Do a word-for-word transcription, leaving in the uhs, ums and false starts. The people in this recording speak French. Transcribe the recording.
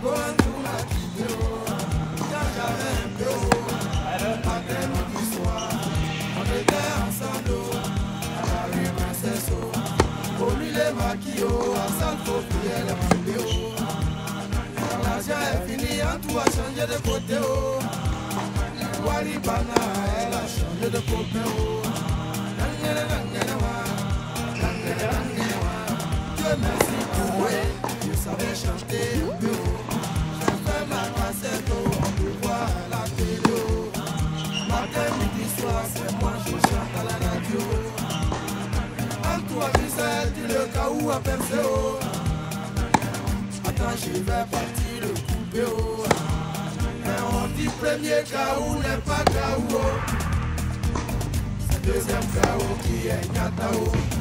Tout a changé de côté, oh. Waribana, elle a changé de côté, oh. Dieu merci pour moi, je savais chanter un peu, oh. J'ai fait ma cassette, oh, on peut voir à la télé, oh. Matin, midi, soir, c'est moi, je chante à la radio. En toi, tu sais, tu le cas où à percer, oh. Attends, je vais partir le couper, oh. Le premier K O n'est pas K O. C'est le deuxième K O qui est Nyata O.